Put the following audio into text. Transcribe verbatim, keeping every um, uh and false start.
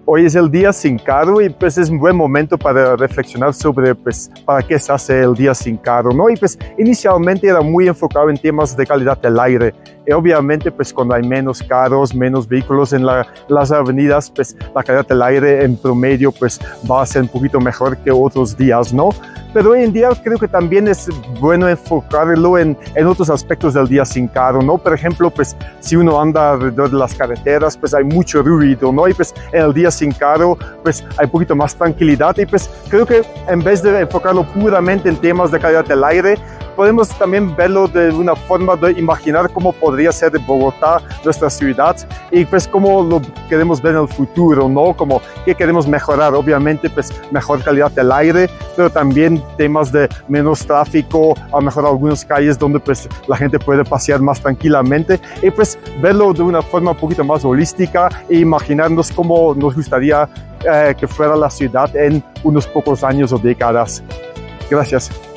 Hoy es el día sin carro y pues es un buen momento para reflexionar sobre pues para qué se hace el día sin carro, ¿no? Y pues inicialmente era muy enfocado en temas de calidad del aire. Y obviamente pues cuando hay menos carros, menos vehículos en la, las avenidas, pues la calidad del aire en promedio pues va a ser un poquito mejor que otros días, ¿no? Pero hoy en día creo que también es bueno enfocarlo en, en otros aspectos del día sin carro, ¿no? Por ejemplo, pues si uno anda alrededor de las carreteras, pues hay mucho ruido, ¿no? Y pues en el día sin carro, pues hay un poquito más tranquilidad y pues creo que en vez de enfocarlo puramente en temas de calidad del aire, podemos también verlo de una forma de imaginar cómo podría ser de Bogotá, nuestra ciudad, y pues cómo lo queremos ver en el futuro, ¿no? Como qué queremos mejorar, obviamente pues mejor calidad del aire, pero también temas de menos tráfico, a lo mejor algunas calles donde pues la gente puede pasear más tranquilamente, y pues verlo de una forma un poquito más holística e imaginarnos cómo nos gustaría eh, que fuera la ciudad en unos pocos años o décadas. Gracias.